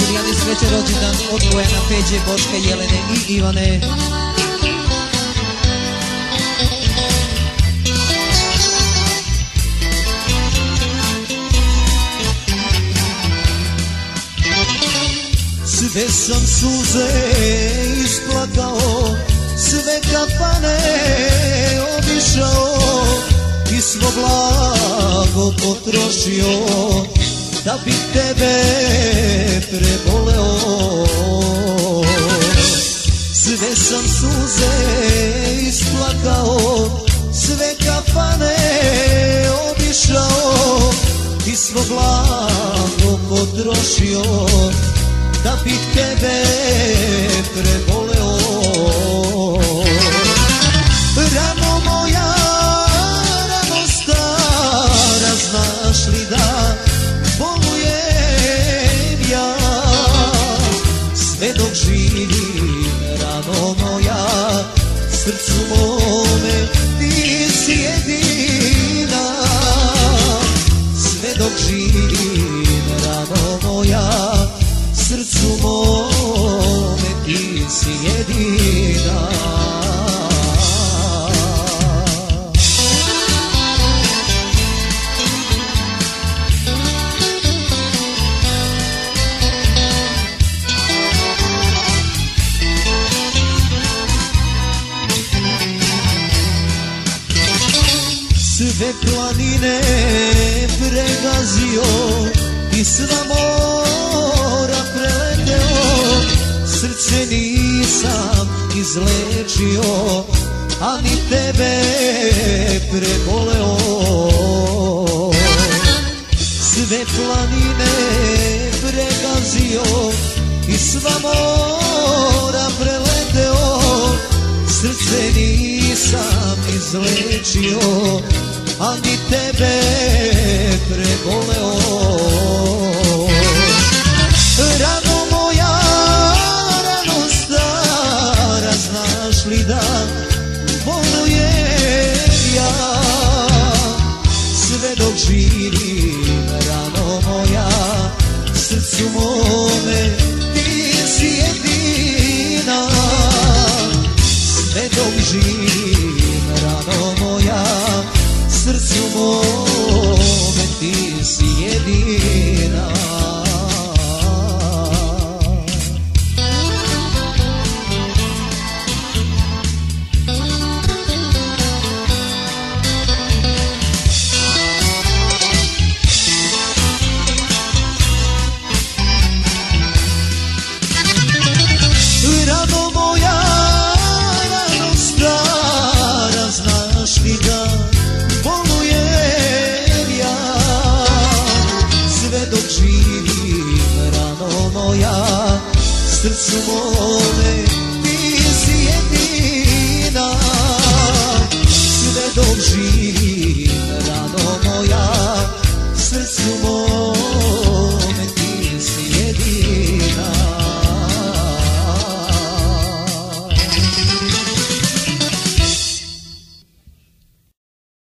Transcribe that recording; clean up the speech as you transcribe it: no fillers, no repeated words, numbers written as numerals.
Julijani sreće rođendan od Bojana, Peđe, Boške, Jelene i Ivane. Sve sam suze isplakao, sve kafane obišao i svo blago potrošio da bi tebe preboleo. Sve sam suze isplakao, sve kafane obišao i svo blago potrošio da bi tebe preboleo. Rano moja, rano stara, znaš li da bolujem ja? Sve dok živim, rano moja, srcu mome ti si jedina. Sve dok živim, rano moja, srcu mome ti si jedina. Sve planine pregazio i sva mora preleteo, srce nisam izlečio, a ni tebe preboleo. Sve planine pregazio i sva mora preleteo, srce nisam izlečio, a ni tebe preboleo. Rano moja, rano stara, znaš li da bolujem ja? Sve dok živim, rano moja, srcu mome ti si jedina. Sve dok živim, rano moja, srcu mome ti si jedina. Rano moja, rano stara, znaš li da bolujem ja? Sve dok živim, rano moja, srcu mome ti si jedina. Sve dok živim,